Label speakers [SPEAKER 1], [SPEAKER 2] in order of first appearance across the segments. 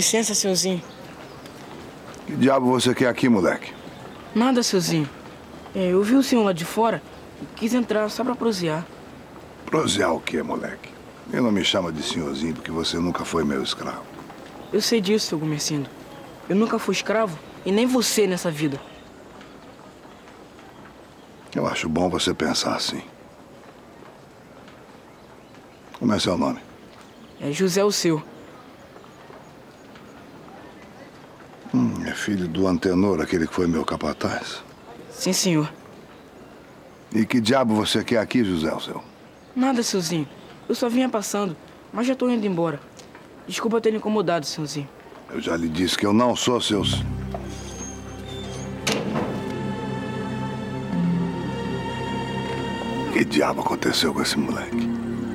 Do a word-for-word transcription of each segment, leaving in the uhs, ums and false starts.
[SPEAKER 1] licença, senhorzinho.
[SPEAKER 2] Que diabo você quer aqui, moleque?
[SPEAKER 1] Nada, senhorzinho. É, eu vi o senhor lá de fora e quis entrar só pra prosear.
[SPEAKER 2] Prosear o quê, moleque? Ele não me chama de senhorzinho porque você nunca foi meu escravo.
[SPEAKER 1] Eu sei disso, seu Gumercindo. Eu nunca fui escravo e nem você nessa vida.
[SPEAKER 2] Eu acho bom você pensar assim. Como é seu nome?
[SPEAKER 1] É José o seu.
[SPEAKER 2] Hum, é filho do Antenor, aquele que foi meu capataz?
[SPEAKER 1] Sim, senhor.
[SPEAKER 2] E que diabo você quer aqui, José o seu?
[SPEAKER 1] Nada, senhorzinho. Eu só vinha passando, mas já tô indo embora. Desculpa ter incomodado, senhorzinho.
[SPEAKER 2] Eu já lhe disse que eu não sou seu... Que diabo aconteceu com esse moleque?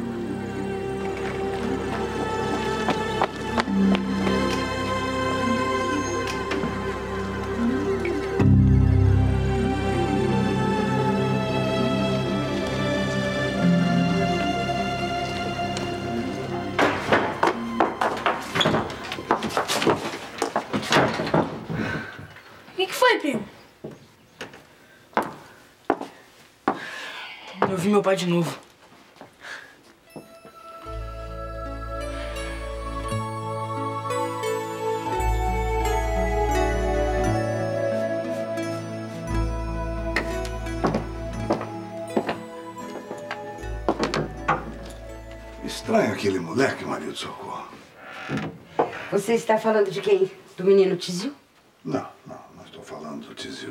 [SPEAKER 3] O que que foi, primo?
[SPEAKER 1] Eu vi meu pai de novo.
[SPEAKER 2] Estranho aquele moleque, marido do Socorro.
[SPEAKER 4] Você está falando de quem? Do menino Tizil?
[SPEAKER 2] Não, não, não estou falando do Tizil.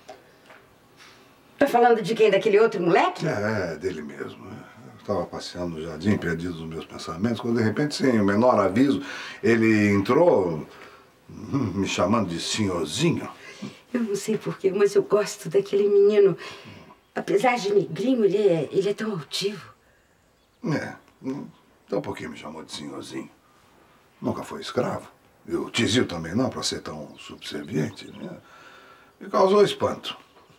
[SPEAKER 4] Está falando de quem? Daquele outro moleque?
[SPEAKER 2] É, dele mesmo. Eu estava passeando no jardim, perdido nos meus pensamentos, quando de repente, sem o menor aviso, ele entrou hum, me chamando de senhorzinho.
[SPEAKER 4] Eu não sei porquê, mas eu gosto daquele menino. Apesar de negrinho, ele é, ele é tão altivo.
[SPEAKER 2] É, então por que me chamou de senhorzinho? Nunca foi escravo. E o Tizil também não, para ser tão subserviente, né? Me causou espanto.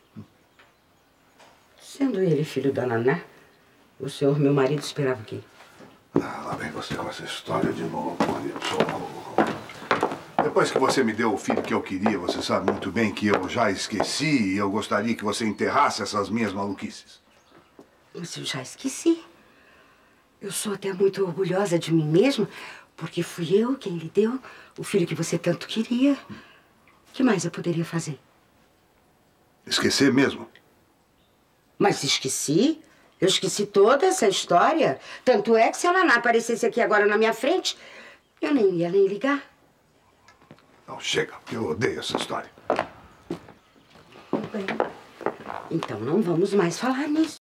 [SPEAKER 4] Sendo ele filho da Naná, o senhor, meu marido, esperava o quê?
[SPEAKER 2] Ah, lá vem você com essa história de novo, marido. Socorro. Depois que você me deu o filho que eu queria, você sabe muito bem que eu já esqueci e eu gostaria que você enterrasse essas minhas maluquices.
[SPEAKER 4] Mas eu já esqueci. Eu sou até muito orgulhosa de mim mesma, porque fui eu quem lhe deu o filho que você tanto queria. O que mais eu poderia fazer?
[SPEAKER 2] Esquecer mesmo?
[SPEAKER 4] Mas esqueci. Eu esqueci toda essa história. Tanto é que se a Naná aparecesse aqui agora na minha frente, eu nem ia nem ligar.
[SPEAKER 2] Não, chega. Eu odeio essa história.
[SPEAKER 4] Bem, então não vamos mais falar nisso.